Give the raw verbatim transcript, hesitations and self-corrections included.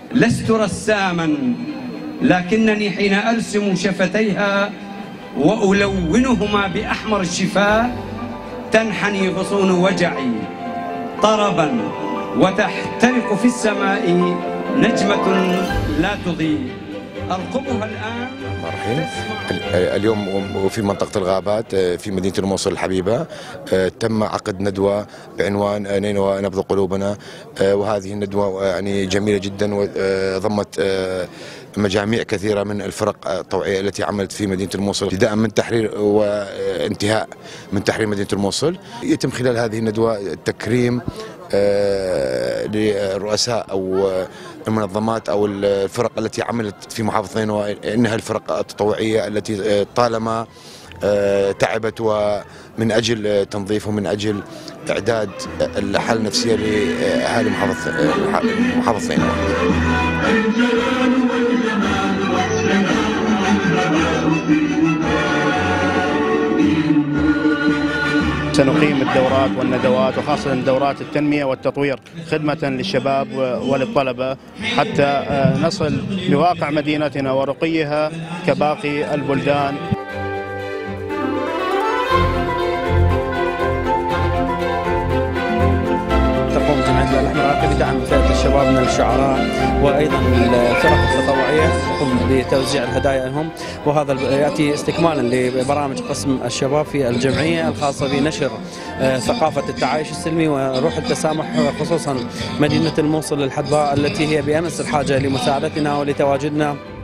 لست رساما، لكنني حين أرسم شفتيها وألونهما بأحمر الشفاه تنحني غصون وجعي طربا، وتحترق في السماء نجمة لا تضيء أرقبها الآن. اليوم وفي منطقة الغابات في مدينة الموصل الحبيبة تم عقد ندوة بعنوان نينوى نبض قلوبنا، وهذه الندوة يعني جميلة جدا وضمت مجاميع كثيرة من الفرق الطوعية التي عملت في مدينة الموصل ابتداء من تحرير وانتهاء من تحرير مدينة الموصل. يتم خلال هذه الندوة تكريم للرؤساء أو المنظمات أو الفرق التي عملت في محافظة نينوى، إنها الفرق التطوعية التي طالما تعبت ومن أجل تنظيف ومن أجل إعداد الحالة النفسية لأهالي محافظة محافظة نينوى. سنقيم الدورات والندوات وخاصة دورات التنمية والتطوير خدمة للشباب وللطلبة حتى نصل لواقع مدينتنا ورقيها كباقي البلدان. تقوم جمعية الهلال الأحمر بدعم فئة الشباب من الشعراء وأيضا الفرق التطوعية تقوم بتوزيع الهدايا لهم، وهذا يأتي استكمالا لبرامج قسم الشباب في الجمعية الخاصة بنشر ثقافة التعايش السلمي وروح التسامح، خصوصا مدينة الموصل الحدباء التي هي بأمس الحاجة لمساعدتنا ولتواجدنا.